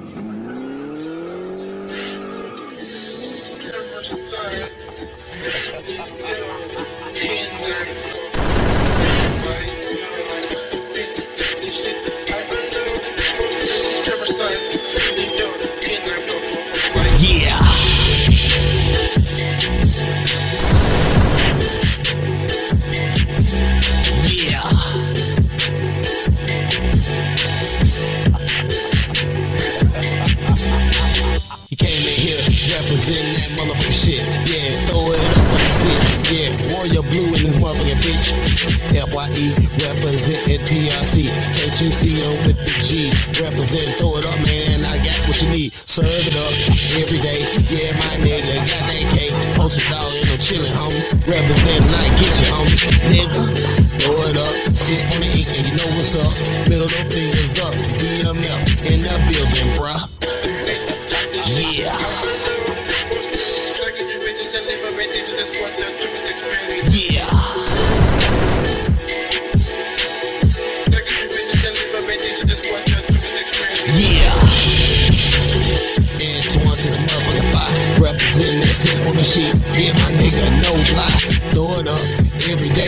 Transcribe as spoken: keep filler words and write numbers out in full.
Yeah. Yeah. You came in here representing that motherfucking shit. Yeah, throw it up on the six. Yeah, Warrior Blue in this motherfucking bitch. F Y E representing T R C. Can't you see them with the G? Represent, throw it up, man. I got what you need. Serve it up every day. Yeah, my nigga got that cake. Post it all in no chillin', homie. Represent, I get you, homie. Nigga, throw it up. Six on the eight, and you know what's up. Middle them fingers up. D M F in the building, bruh. Yeah. Yeah. Yeah. Antwan to the motherfucking Fye. Representing that six on the sheet. Yeah, my nigga, no lie. Throw it up every day.